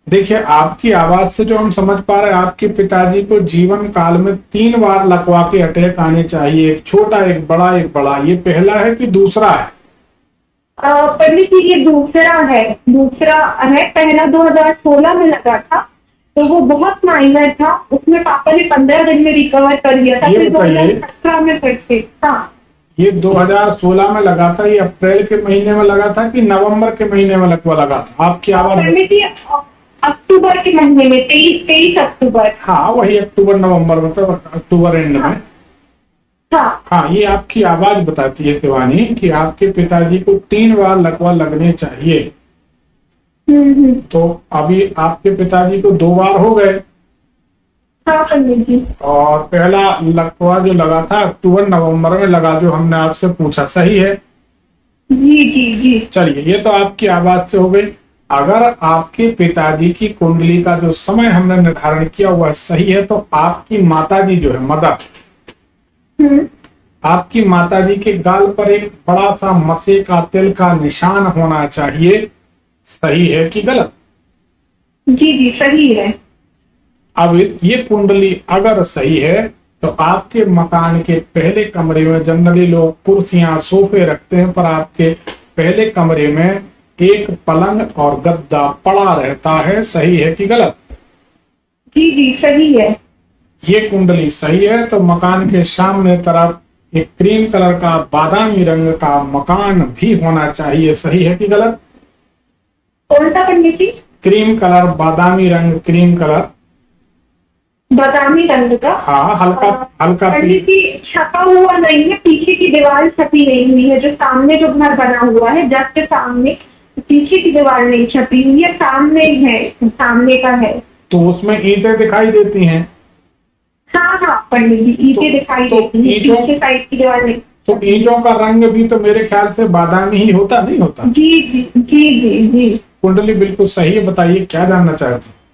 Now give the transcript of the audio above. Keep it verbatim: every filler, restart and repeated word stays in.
देखिए, आपकी आवाज से जो हम समझ पा रहे हैं, आपके पिताजी को जीवन काल में तीन बार लकवा के अटैक आने चाहिए, एक छोटा, एक बड़ा, एक बड़ा। ये पहला है कि दूसरा है? पंडित जी ये दूसरा है, दूसरा है। पहला दो हज़ार सोलह में लगा था, तो वो बहुत माइनर था, उसमें पापा ने पंद्रह दिन में रिकवर कर लिया था। फिर दो हज़ार सत्रह में फिर से था। ये दो हज़ार सोलह में लगा था, ये अप्रैल के महीने में लगा था कि नवंबर के महीने में लकवा लगा था? आपकी आवाज अक्टूबर के महीने में, तेईस तेईस अक्टूबर। हाँ, वही अक्टूबर नवंबर, मतलब अक्टूबर एंड में। हाँ हाँ, ये आपकी आवाज बताती है शिवानी कि आपके पिताजी को तीन बार लकवा लगने चाहिए। तो अभी आपके पिताजी को दो बार हो गए। हाँ पंडित जी। और पहला लकवा जो लगा था अक्टूबर नवंबर में लगा, जो हमने आपसे पूछा, सही है? जी जी जी। चलिए, ये तो आपकी आवाज से हो गई। अगर आपके पिताजी की कुंडली का जो समय हमने निर्धारण किया हुआ सही है, तो आपकी माताजी जो है, मदर, आपकी माताजी के गाल पर एक बड़ा सा मसे का तिल का निशान होना चाहिए। सही है कि गलत? जी जी सही है। अब ये कुंडली अगर सही है तो आपके मकान के पहले कमरे में जनरली लोग कुर्सियां सोफे रखते हैं, पर आपके पहले कमरे में एक पलंग और गद्दा पड़ा रहता है। सही है कि गलत? जी जी सही है। ये कुंडली सही है तो मकान के सामने तरफ एक क्रीम कलर का बादामी रंग का मकान भी होना चाहिए। सही है कि गलत? कौन सा पंडित जी? क्रीम कलर, बादामी रंग, क्रीम कलर, बादामी रंग का। हाँ, हल्का हल्का पंडित जी छपा हुआ नहीं है, पीछे की दीवार छपी नहीं हुई है। जो सामने जो घर बना हुआ है जस्ट सामने, पीछे की दीवार नहीं छपी हुई है, सामने है, सामने का है। तो उसमें ईंटें दिखाई देती हैं? हाँ हाँ पंडित जी, ईंटें दिखाई तो देती हैं, पीछे साइड की दीवार नहीं। तो ईंटों का रंग भी तो मेरे ख्याल से बादामी ही होता, नहीं होता? जी जी जी जी जी। कुंडली बिल्कुल सही है। बताइए क्या जानना चाहते हैं?